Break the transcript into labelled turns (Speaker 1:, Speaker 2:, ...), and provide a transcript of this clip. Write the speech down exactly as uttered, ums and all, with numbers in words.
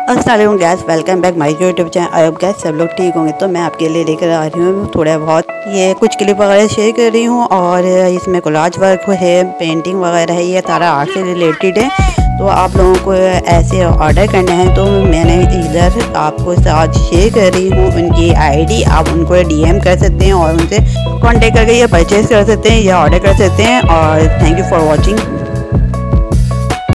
Speaker 1: अस्सलाम guys, welcome back my YouTube channel. अब guys सब लोग ठीक होंगे तो मैं आपके लिए लेकर आ रही हूँ थोड़ा बहुत ये कुछ क्लिप वगैरह शेयर कर रही हूँ। और इसमें कोलाज वर्क है, पेंटिंग वगैरह है, ये सारा आर्ट से रिलेटेड है। तो आप लोगों को ऐसे ऑर्डर करने हैं तो मैंने इधर आपको आज शेयर कर रही हूँ उनकी आईडी। आप उनको डीएम कर सकते हैं और उनसे कांटेक्ट करके ये परचेज़ कर सकते हैं या ऑर्डर कर सकते हैं। और थैंक यू फॉर वॉचिंग।